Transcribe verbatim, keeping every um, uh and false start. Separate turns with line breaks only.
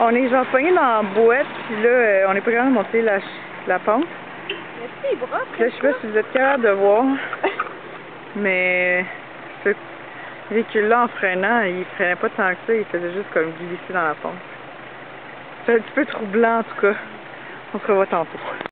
On est genre pogné dans la boîte, puis là, euh, on est pas capable de monter la, la pente.
Mais tes bras,
Puis là, je sais pas si vous êtes capable de voir, mais ce véhicule-là, en freinant, il freinait pas tant que ça, il faisait juste comme glisser dans la pente. C'est un petit peu troublant, en tout cas. On se revoit tantôt.